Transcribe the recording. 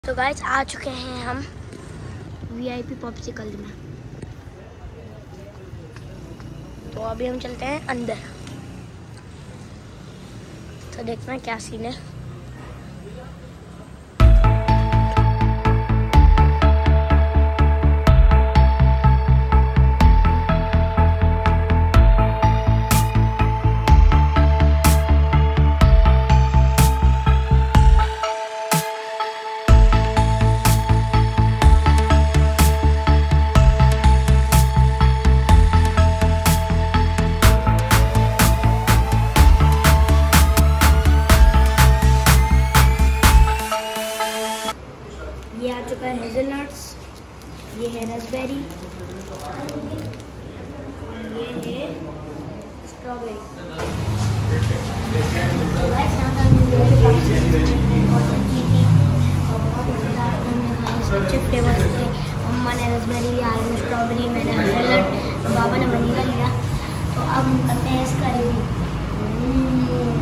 तो गाइस आ चुके हैं हम VIP पॉप्सिकल में। तो अभी हम चलते हैं अंदर, तो देखना क्या सीन है। ये आ चुका है हेज़लनट्स, ये है रसबेरी, ये है स्ट्रॉबेरी। अच्छे फ्लेवर्स थे। मम्मा ने रसबेरी लिया, आलू स्ट्रॉबेरी, मैंने हेज़लनट, बाबा ने वनीला लिया। तो अब हम करते हैं इसका रिव्यू।